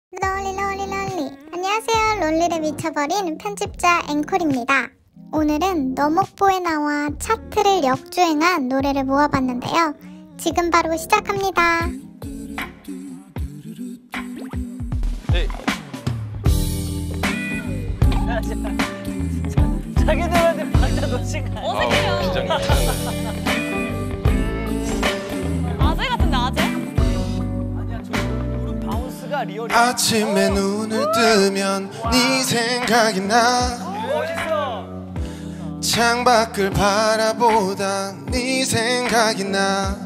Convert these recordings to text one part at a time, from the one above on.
롤리롤리롤리. 안녕하세요. 롤리를 미쳐버린 편집자 앵콜입니다. 오늘은 너목보에 나와 차트를 역주행한 노래를 모아봤는데요. 지금 바로 시작합니다. 네. 자기들한테 박자 놓친 거 어색해요. 긴장돼. 아재 같은데 아재? 아니야, 저 무릎 바운스가 리얼이야. 아침에 눈을 뜨면 네 생각이 나. 멋있어. 창밖을 바라보다 네 생각이 나.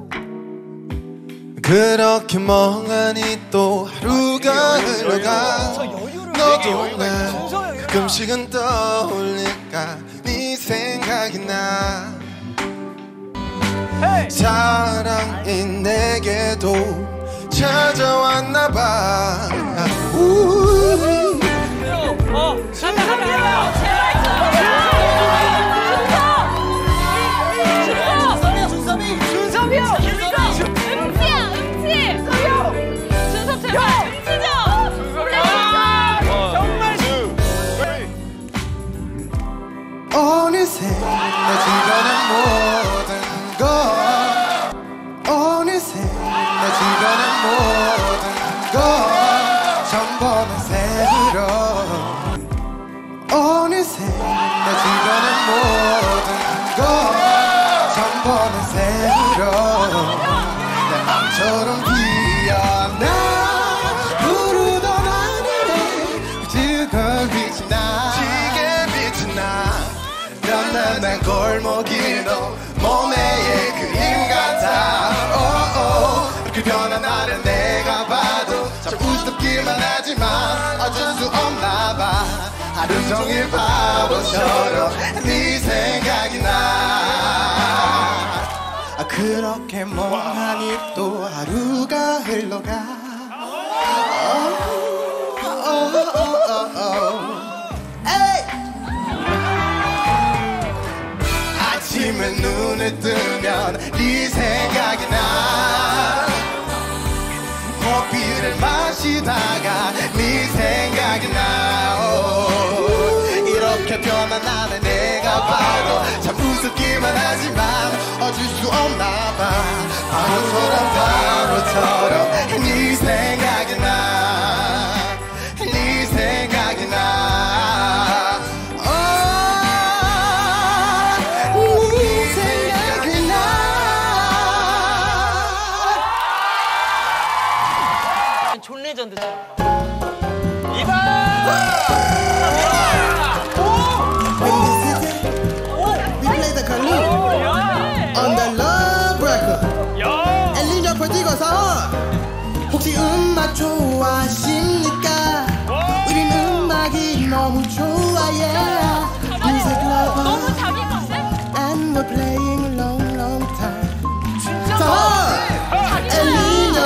그렇게 멍하니 또 하루가 흘러가. 너도 날 가끔씩은 떠올릴까. 네 생각이 나. 사랑인 내게도 찾아왔나봐. 어느새 내 주변의 모든 것, 어느새 내 주변의 모든 것 전번은 새로, 어느새 내 주변의 모든 것 전번은 새로 내 맘처럼 피어나. 부르던 하늘에 그걸 빛이 나, 지게 빛이 나. 변한 난 골목길도 모네의 그림 같아. 그 변한 나를 내가 봐도 참 우습기만 하지만 어쩔 수 없나 봐. 하루 종일 바보처럼 네 생각이 나. 그렇게 멍하니 또 하루가 흘러가. 아침에 눈을 뜨면 네 생각이 나. 커피를 마시다가 네 생각이 나. 이렇게 변한 나를 내가 봐도 참 우습기만 하지만 어쩔 수 없나 봐. 바보처럼 네 생각이 나. 네 생각이 나. 존레전드처럼. We play the Kalu on the Love Record. 엘리뇨 퍼지고 서 혹시 음악 좋아하십니까? 우린 음악이 너무 좋아해. Music lover 너무 자기 건데? and we're playing long long time. 진짜? 서 엘리뇨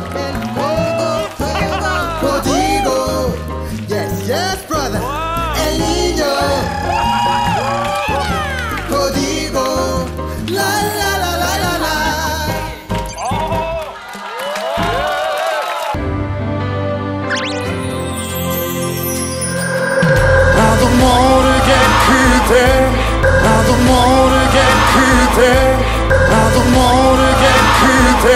퍼지고 yes yes brother. 엘리뇨 퍼지고 라라라라라라. 나도 모르게 그대, 나도 모르게 그대, 나도 모르게 그대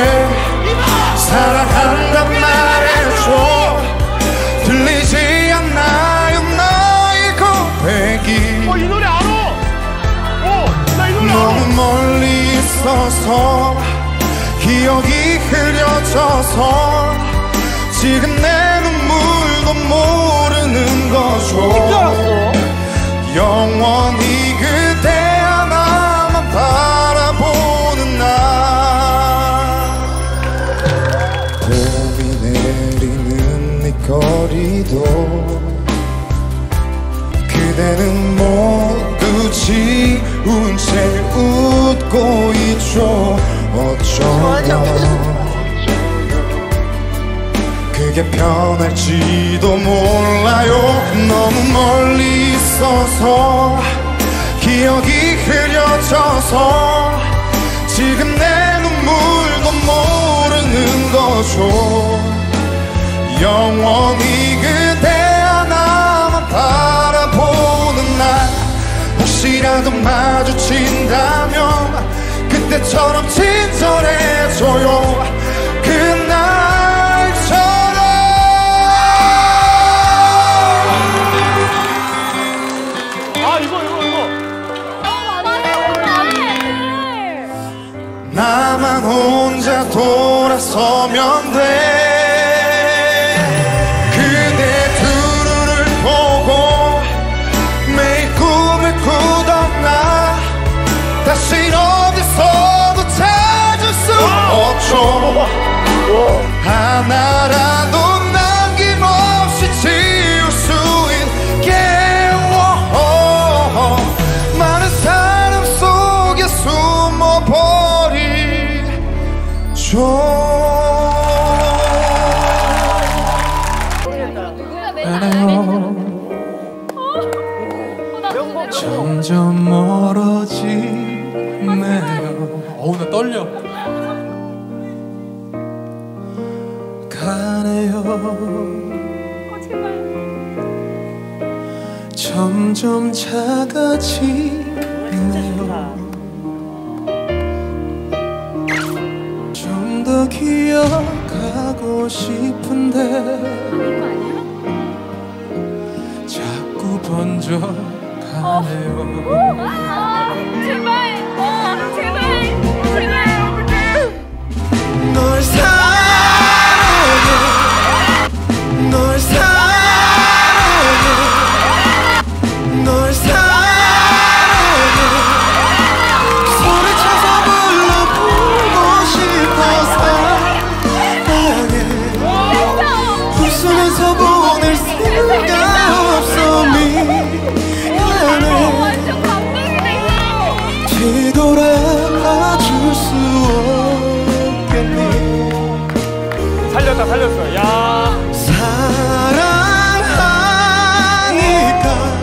사랑한단 말해줘. 들리지 않나요 너의 고백이. 이 노래 알아! 나 이 노래 너무 멀리 있어서 기억이 흐려져서 지금 내 눈물도 모르는 거죠. 영원히 그대 하나만 바라보는 날. 봄이 내리는 이 거리도 그대는 모두 지운 채 웃고 있죠. 어쩌면 그게 편할지도 몰라요. 너무 멀리 있어서 기억이 흐려져서 지금 내 눈물도 모르는 거죠. 영원히 그대 하나만 바라보는 날 혹시라도 마주친다면 그때처럼 친절해줘요 그날처럼 아 이거 나만 혼자 돌아서면 돼 그대 두 눈을 보고 매일 꿈을 꾸던 나 다시 어디서도 찾을 수 없죠 하나라도 남김없이 지울 수 있게 많은 사람 속에 숨어버리죠 점점 멀어지네요 어우 나 떨려 가네요 점점 작아지네요 좀 더 기억하고 싶은데 자꾸 번져가네요 제발 널 사랑해 널 사랑해 널 사랑해 소리쳐서 불러보고 싶어 사랑해 웃으면서 보낼 수가 없어 미안해 뒤돌아봐 줄 수 없겠니 살렸어 야 사랑하니까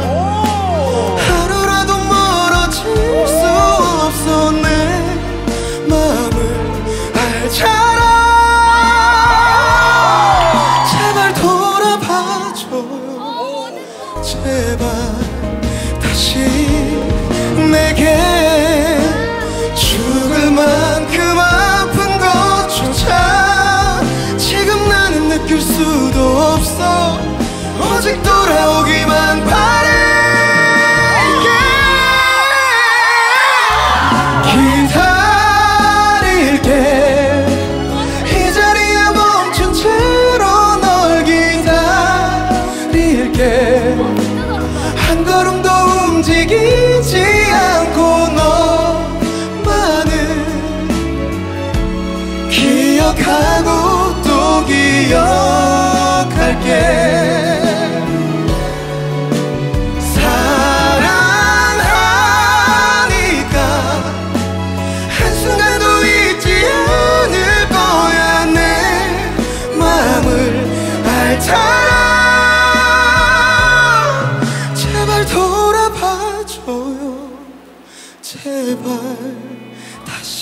하루라도 멀어질 수 없어 내 마음을 알잖아 제발 돌아봐줘요 제발 다시 내게 죽을 만큼 아픈 것조차 지금 나는 느낄 수도 없어 오직 돌아오기만 바랄게 기다릴게 이 자리에 멈춘 채로 널 기다릴게 한 걸음도 움직이지 않고 너만을 기억하고 또 기억할게 사랑하니까 한순간도 잊지 않을 거야 내 마음을 알잖아 제발 돌아봐줘요 제발 다시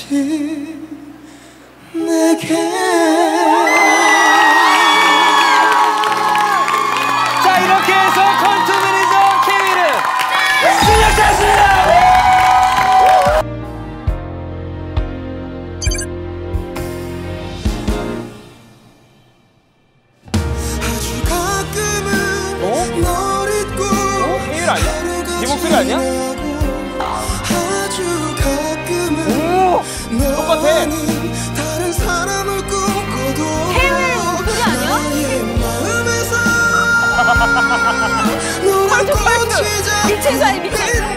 내게 자 이렇게 해서 컨투 매니저 케미는 시작됐습니다 아주 가끔은 널 잊고 케일 아니야? 네 목소리 아니야? 아주 가끔은 똑같아. 너와는 다른 사람을 꿈꿔도 케일 목소리 아니야? 나의 마음에서 노란 꽃이 미친 사이 미친 잡힌다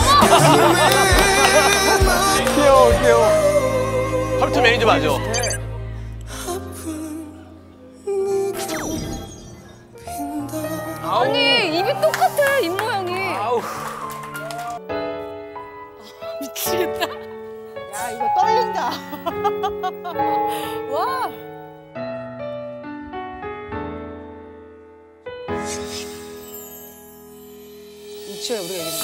귀여워 컨투 매니저 맞아 아픈 네가 빈다 아니 입이 똑같아 입 모양이 아우 미치겠다 야 이거 떨린다. 와. 유치원 우리가 얘기했는데.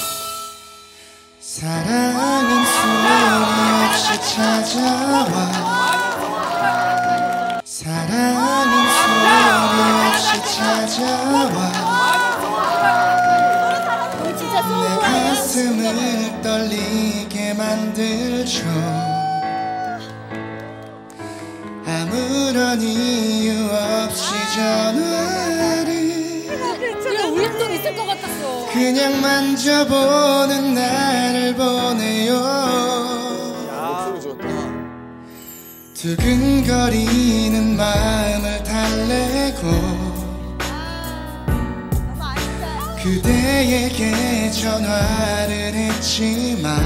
사랑은 소리 없이 찾아와 사랑은 소리 찾아와 내 가슴을 떨리게 만들죠. 아무런 이유 없이 전화를 울림 돈 있을 것 같았어. 그냥 만져보는 나를 보내요. 목소리 좋다. 두근거리는 마음을 달래고 그대에게 전화를 했지만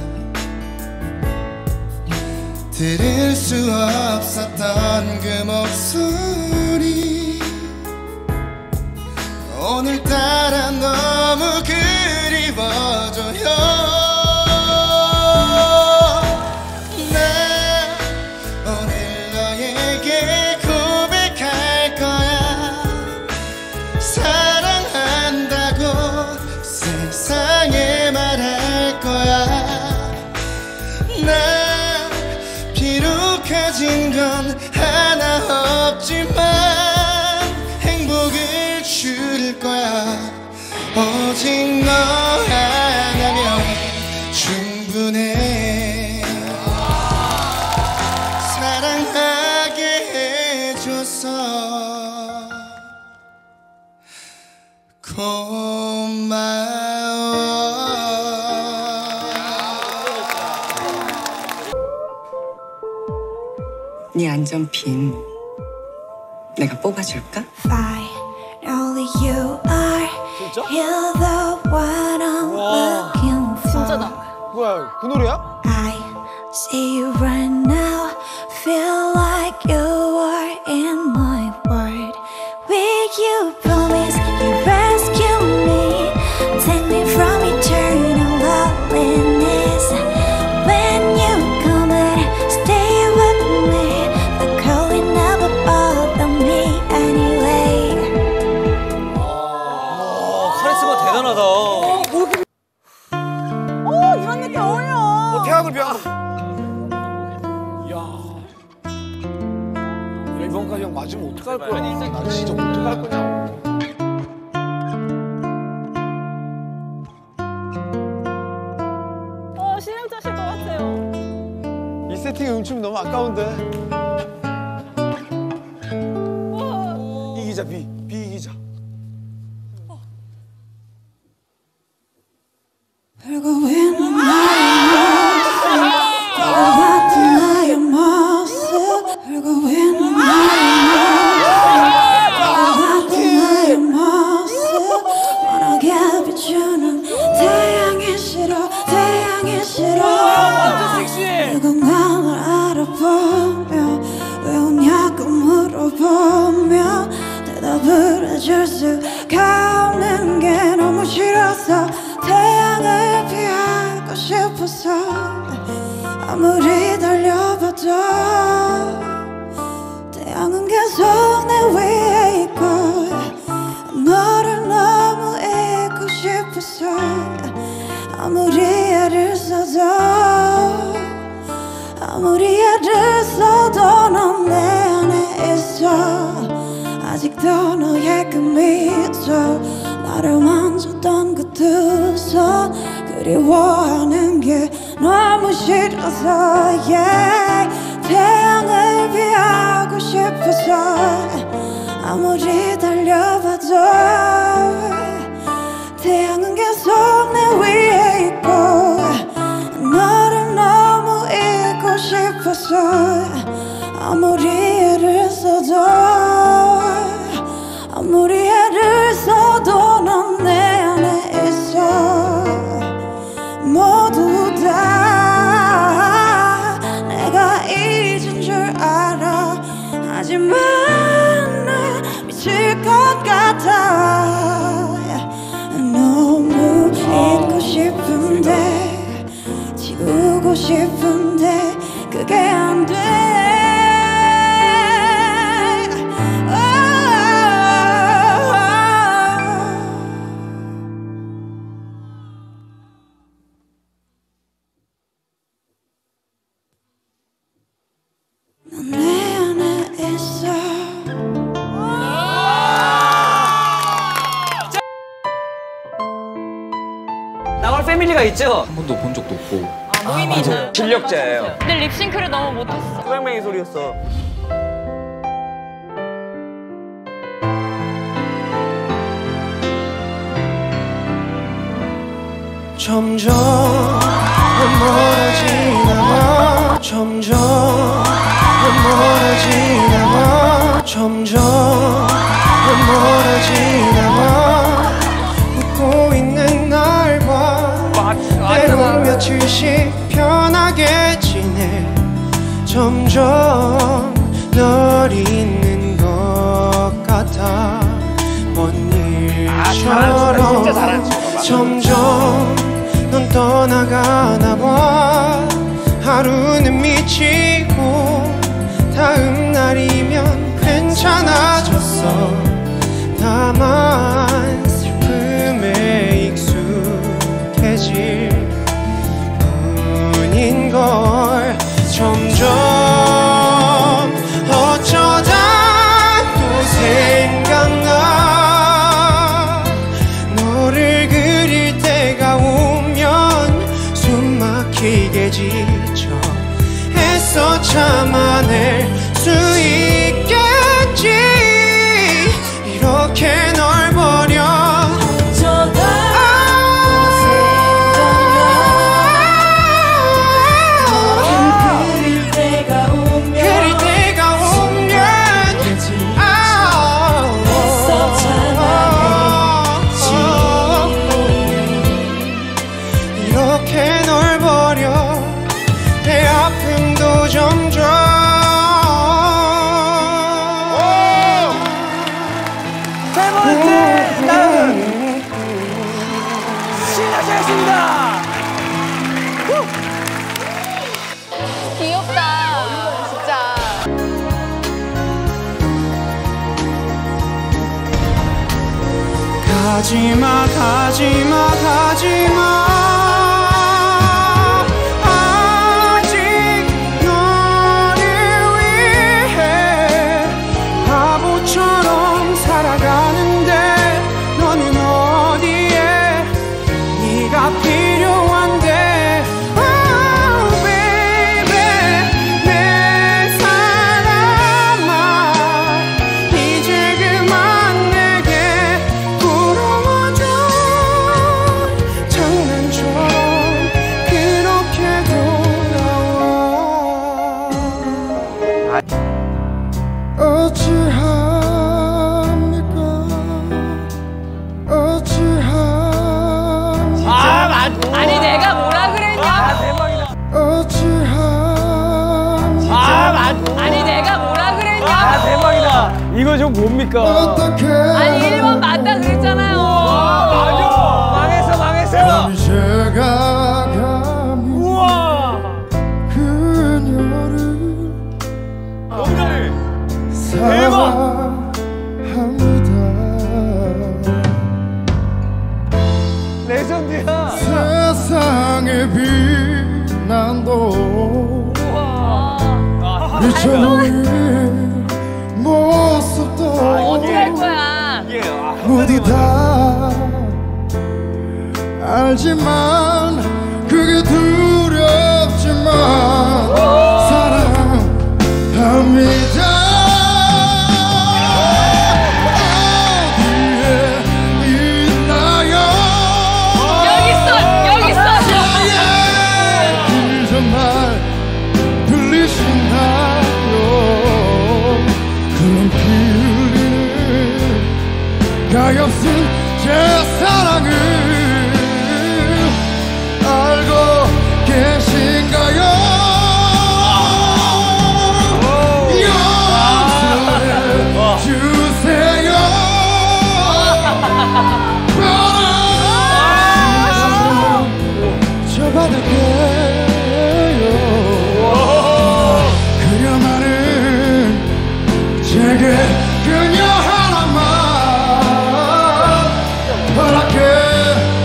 들을 수 없었던 그 목소리 오늘따라 너무 그리워져요. 나 오늘 너에게 고백할 거야. 사랑한다고 세상에 말할 거야. 나 비록 가진 건 하나 없지만 행복을 줄 거야. 오직 너 하나면 충분해. 사랑하게 해줘서 고마워. 네 안전핀 내가 뽑아줄까? Finally you are You're the one I'm looking for. 진짜다. 뭐야, 그 노래야? I see you right now. Feel like you are in my world. Will you promise you rescue me? Take me from eternal loneliness. When you come and stay with me, the cold will never bother me anyway. 카리스마 대단하다. 이런 느낌 어울려. 태양을 벼. 이야. 이번까지 형 맞으면 어떡할 거야? 나 진짜 어떡할 거냐고. 신영 짜실 것 같아요. 이 세팅에 음춤이 너무 아까운데. 이기자, 비기자. 별거 있는 나의 모습 별거 있는 나의 모습 환하게 비추는 태양이 싫어 누군가를 알아보며 왜 웃냐고 물어보며 대답을 해줄 수가 없는 게 너무 싫어서 태양을 피하고 싶어서 아무리 달려봐도 태양은 계속 내 위에 있고 너를 너무 잊고 싶어서 아무리 애를 써도 넌 내 안에 있어. 아직도 너의 그 미소 나를 만졌던 그 두 손 그리워하는 게 너무 싫어서 yeah. 태양을 피하고 싶어서 아무리 달려봐도 태양은 계속 내 위에 있고 너를 너무 잊고 싶어서 아무리 애를 써도 넌 내 안에 있어. 모두 다 내가 잊은 줄 알아. 하지만 난 미칠 것 같아. 너무 잊고 싶은데 지우고 싶은데 그게 안 돼. 넌 내 안에 있어. 패밀리가 있죠? 한 번도 본 적도 없고. 모임이 있나요? 실력자예요. 근데 립싱크를 너무 못했어. 소양맹이 소리였어. 점점 멀어지나봐. 점점 멀어지나봐. 점점 멀어지나봐. 웃고 있는 날 봐. 때론 며칠씩 편하게 지내. 점점 널 잊는 것 같아. 먼 일처럼. 점점 넌 떠나가나 봐. 하루는 미치고 다음 날이면 괜찮아졌어. 다만 슬픔에 익숙해질 뿐인걸. 점점 어쩌다 또 생각나. 너를 그릴 때가 오면 숨 막히게 지쳐. 애써 참아낼 수 있겠지. 이렇게 널 버려. 귀엽다. 진짜. 가지마 가지마 가지마. 아직 너를 위해 바보처럼 살아가는데 너는 어디에. 네가 필요한데. Oh baby 내 사랑아. 이제 그만 내게 돌아와줘. 장난처럼 그렇게 돌아와. 어찌합니까 어찌합니까. 아니 내가 뭐라 그랬냐? 대박이다. 어찌합니까. 아니 내가 뭐라 그랬냐? 대박이다. 이거 좀 뭡니까? 어떻게 아니 1번 맞다 그랬잖아요. 맞아. 망했어. 제가 감히 우와. 그녀를 너무 잘해. 사랑합니다. 레전드야. 세상의 비난도 미쳐보인 모습도 어떻게 할 거야? 모두 다 알지만 그게 두렵지만 사랑합니다. 어디에 있나요. 여기 있어. 그 정말 들리시나요. 그런 필리는 가엾은 제 사랑을 알고 계신가요. 용서해 주세요. 받을게요. 그녀만은 제게 그녀 하나만 허락해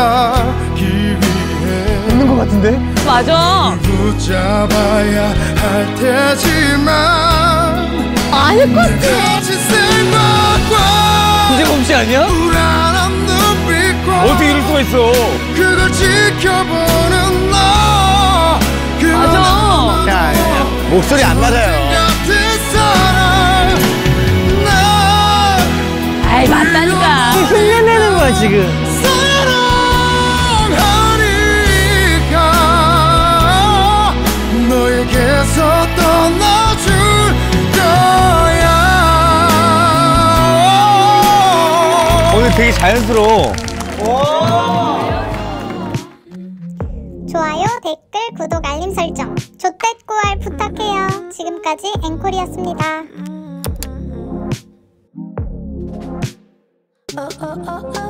떠나기 위해 있는 것 같은데? 맞아. 붙잡아야 할 테지만 아닐 것 같아. 거짓 생각과 이재범 씨 아니야? 불안한 눈빛과 어떻게 이럴 수가 있어? 그걸 지켜보는 너 맞아. 야, 목소리 안 맞아요. 같은 사람 나 아이, 맞다니까. 흉내내는 거야, 지금. 사랑하니까 너에게서 떠나줄 거야. 오늘 되게 자연스러워. 좋아요, 댓글, 구독, 알림 설정. 조댓구알 부탁해요. 지금까지 앵콜이었습니다. oh, oh, oh, oh.